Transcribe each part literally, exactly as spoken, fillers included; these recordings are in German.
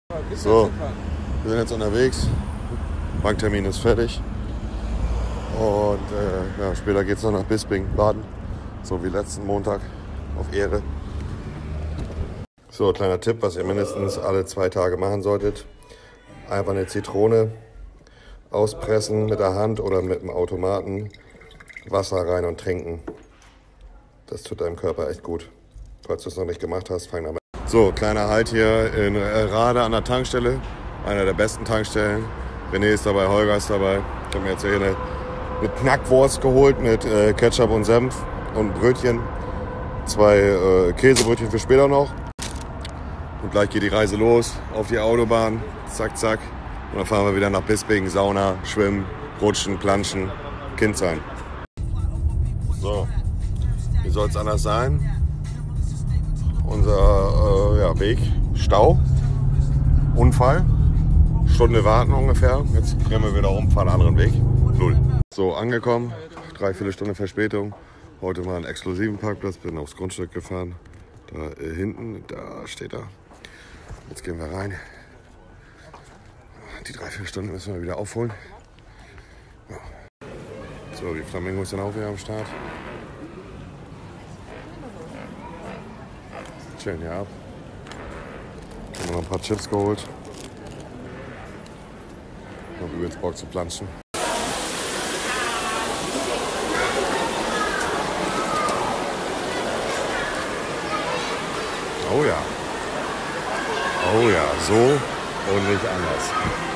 So, wir sind jetzt unterwegs. Banktermin ist fertig. Und äh, ja, später geht es noch nach Bisping, Baden. So wie letzten Montag auf Ehre. So, kleiner Tipp, was ihr mindestens alle zwei Tage machen solltet. Einfach eine Zitrone auspressen mit der Hand oder mit dem Automaten. Wasser rein und trinken. Das tut deinem Körper echt gut. Falls du es noch nicht gemacht hast, fang damit an. So, kleiner Halt hier in Rade an der Tankstelle. Einer der besten Tankstellen. René ist dabei, Holger ist dabei. Ich habe mir jetzt hier eine, eine Knackwurst geholt mit äh, Ketchup und Senf und Brötchen. Zwei äh, Käsebrötchen für später noch. Und gleich geht die Reise los auf die Autobahn. Zack, zack. Und dann fahren wir wieder nach Bisping, Sauna, Schwimmen, Rutschen, Planschen, Kind sein. So, wie soll es anders sein? Unser äh, ja, Weg, Stau, Unfall, Stunde warten ungefähr. Jetzt drehen wir wieder um, fahren einen anderen Weg. Null. So, angekommen, drei, vier Stunden Verspätung. Heute mal einen exklusiven Parkplatz, bin aufs Grundstück gefahren. Da äh, hinten, da steht er. Jetzt gehen wir rein. Die drei, vier Stunden müssen wir wieder aufholen. Ja. So, die Flamingos sind auch wieder am Start. Chillen hier ab. Ich habe noch ein paar Chips geholt. Ich habe übelst Bock zu planschen. Oh ja. Oh ja, so und nicht anders.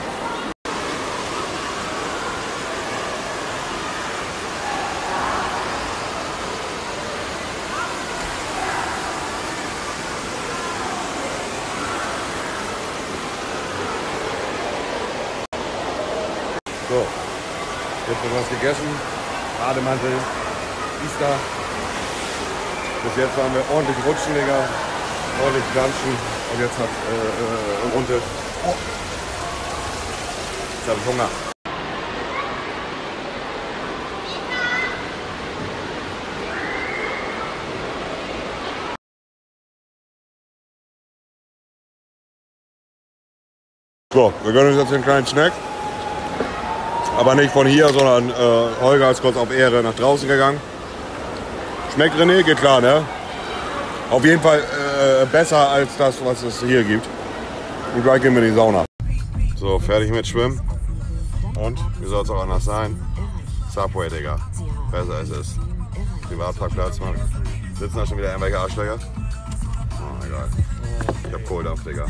So, jetzt wird was gegessen. Bademantel, Easter. Bis jetzt waren wir ordentlich rutschen, Digga. Ordentlich planschen. Und jetzt hat äh, äh, Runde. Oh. Jetzt habe ich Hunger. So, wir gönnen uns jetzt einen kleinen Snack. Aber nicht von hier, sondern äh, Holger ist kurz auf Ehre nach draußen gegangen. Schmeckt, René? Geht klar, ne? Auf jeden Fall äh, besser als das, was es hier gibt. Und gleich gehen wir in die Sauna. So, fertig mit Schwimmen. Und, wie soll es auch anders sein? Subway, Digga. Besser ist es. Privatparkplatz, Mann. Sitzen da schon wieder irgendwelche Arschlöcher? Oh, egal. Ich hab Kohldampf, Digga.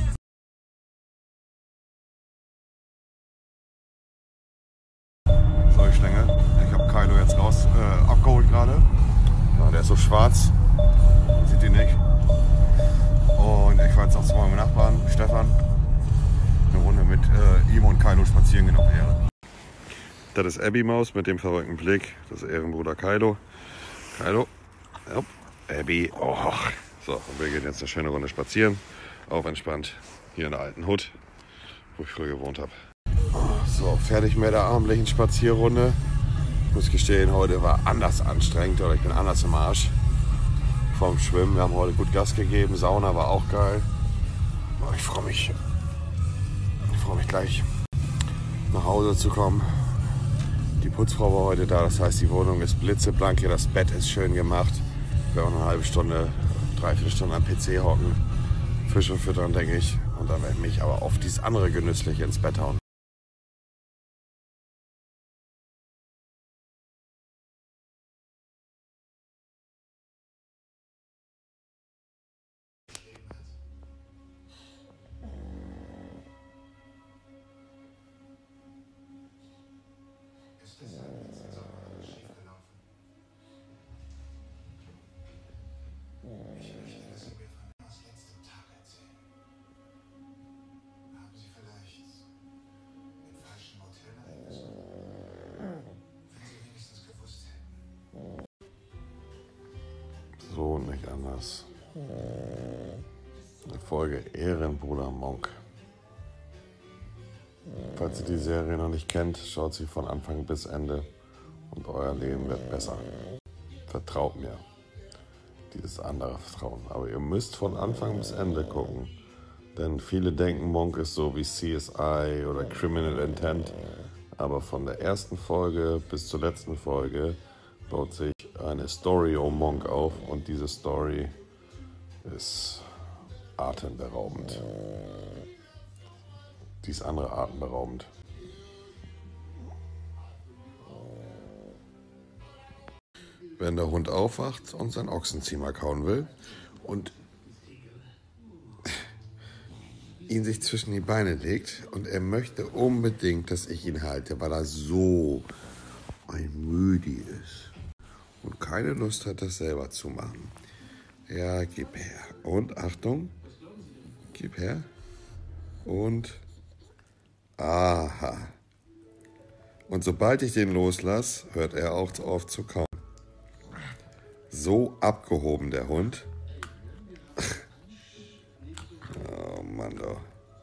So, ich Stängel. Ich hab Kylo jetzt raus äh, abgeholt gerade. Ja, der ist so schwarz. Man sieht ihn nicht. Und ich war jetzt auch zu meinem Nachbarn, Stefan. Eine Runde mit äh, ihm und Kylo spazieren gehen auf Ehre. Das ist Abby Maus mit dem verrückten Blick. Das ist Ehrenbruder Kylo. Kylo. Ja. Abby. Oh. So, und wir gehen jetzt eine schöne Runde spazieren. Auf entspannt. Hier in der alten Hut, wo ich früher gewohnt habe. So, fertig mit der abendlichen Spazierrunde. Ich muss gestehen, heute war anders anstrengend oder ich bin anders im Arsch vom Schwimmen. Wir haben heute gut Gas gegeben, Sauna war auch geil. Ich freue mich, ich freue mich gleich nach Hause zu kommen. Die Putzfrau war heute da, das heißt die Wohnung ist blitzeblank hier, das Bett ist schön gemacht. Wir werden eine halbe Stunde, dreiviertel Stunde am P C hocken, Fische füttern, denke ich. Und dann werde ich mich aber auf dieses andere Genüssliche ins Bett hauen. So nicht anders. Eine Folge Ehrenbruder Monk. Falls ihr die Serie noch nicht kennt, schaut sie von Anfang bis Ende und euer Leben wird besser. Vertraut mir. Dieses andere Vertrauen. Aber ihr müsst von Anfang bis Ende gucken, Denn viele denken, Monk ist so wie C S I oder Criminal Intent. Aber von der ersten Folge bis zur letzten Folge baut sich eine Story um Monk auf. Und diese Story ist atemberaubend. Die ist andere atemberaubend. Wenn der Hund aufwacht und sein Ochsenziemer kauen will und ihn sich zwischen die Beine legt und er möchte unbedingt, dass ich ihn halte, weil er so ein Müdi ist und keine Lust hat, das selber zu machen. Ja, gib her. Und Achtung, gib her. Und aha. Und sobald ich den loslasse, hört er auch auf zu kauen. So abgehoben, der Hund. Oh Mann, doch.